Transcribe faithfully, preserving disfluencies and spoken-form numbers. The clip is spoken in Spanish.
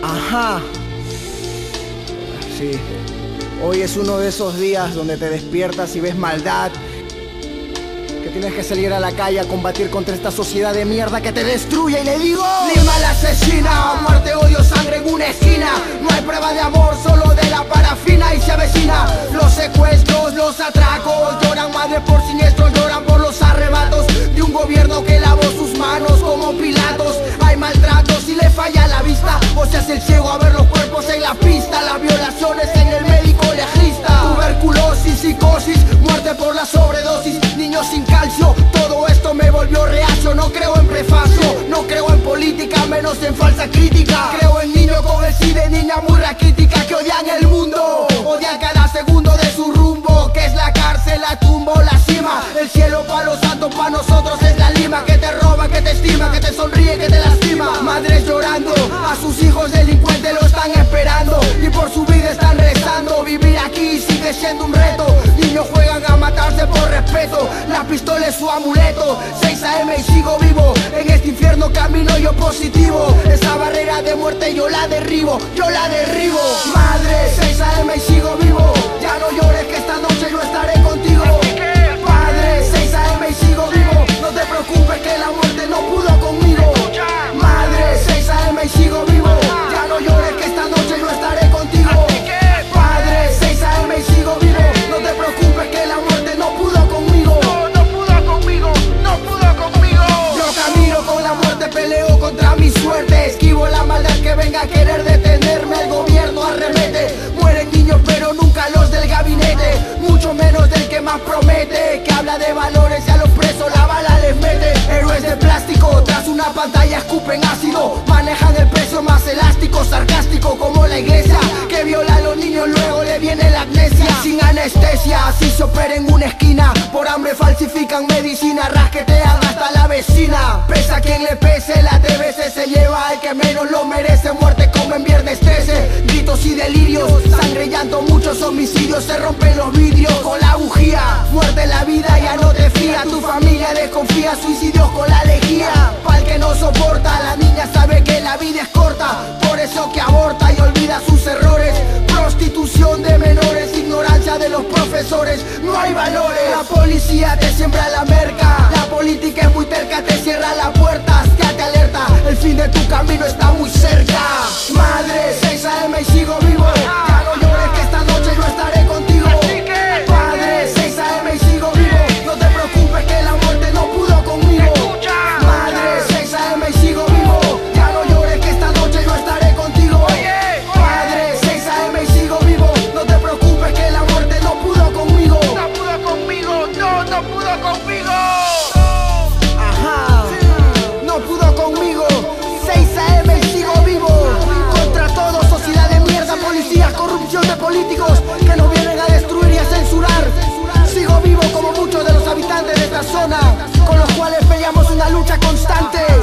Ajá. Sí. Hoy es uno de esos días donde te despiertas y ves maldad, que tienes que salir a la calle a combatir contra esta sociedad de mierda que te destruye. Y le digo: Lima la asesina, muerte, odio, sangre en una esquina. No hay prueba de amor, solo de la parafina. Y se avecina los secuestros, los atracos. Lloran madre por siniestros, lloran por los arrebatos de un gobierno que lavó sus manos como Pilatos. Hay maltratos y le falla la vista, o se hace el ciego a ver los cuerpos en la pista. Las violaciones en el médico legista, tuberculosis, psicosis, muerte por la sobredosis, niños sin calcio. Todo esto me volvió reacio. No creo en prefacio, no creo en política, menos en falsa crítica. Creo en niños con el SIDA, niña muy raquítica, que odian el mundo, odian cada segundo de su rumbo, que es la cárcel, la tumba o la cima. El cielo para los santos, para nosotros es la lima, que te roba, que te estima, que te sonríe, que te lastima. Madres llorando, a sus hijos delincuentes lo están esperando y por su vida están rezando. Vivir aquí sigue siendo un reto. Niños juegan a matarse por respeto, la pistola es su amuleto. seis a eme y sigo vivo, en este infierno camino yo positivo. Esa barrera de muerte yo la derribo, yo la derribo. Madre, seis a eme y sigo vivo, ya no llores que esta noche yo estaré contigo. Padre, seis a eme y sigo vivo, no te preocupes que la muerte no pudo conmigo. Madre, seis a eme y sigo vivo, ya no llores que esta noche yo estaré contigo. Padre, seis a eme y sigo vivo, no te preocupes que la muerte no pudo conmigo. No, no pudo conmigo, no pudo conmigo. Yo camino con la muerte, peleo contra mi suerte, esquivo la maldad que venga a querer detenerme. El gobierno arremete, mueren niños pero nunca los del gabinete, mucho menos del que más promete, que habla de valores y a los presos la bala les mete. Héroes de plástico, tras una pantalla escupen ácido, manejan el precio más elástico, sarcástico como la iglesia, que viola a los niños luego le viene la amnesia. Sin anestesia, así se opera en una esquina, por hambre falsifican medicina, rasquetean hasta la vecina. Pesa quien le pese, la T V C se lleva al que menos lo merece. Muerte como en viernes trece, gritos y delirios, sangre y llanto, muchos homicidios, se rompen los vidrios con la bujía. Muerte la vida, ya no te fía, tu familia desconfía, suicidios con la lejía. Pa'l que no soporta, la niña sabe que la vida es corta, por eso que aborta y olvida sus errores. Prostitución de menores, ignorancia de los profesores, no hay valores. La policía te siembra la merca, la política es muy terca, te cierra las puertas, ya te alerta, el fin de tu camino está muy cerca. Madre, seis a eme y sigo vivo, ya no llores que esta noche yo estaré contigo. Padre, seis a eme y sigo vivo, no te preocupes que la muerte no pudo conmigo. Madre, seis a eme y sigo vivo, ya no llores que esta noche yo estaré contigo. Padre, seis a eme y sigo vivo, no te preocupes que la muerte no pudo conmigo. No pudo conmigo, no, no pudo conmigo. Ajá, no pudo conmigo. seis a eme y sigo vivo, contra todo, sociedad de mierda, policías, corrupción de políticos que nos vienen a destruir y a censurar. Sigo vivo como muchos de los habitantes de esta zona, con los cuales peleamos una lucha constante.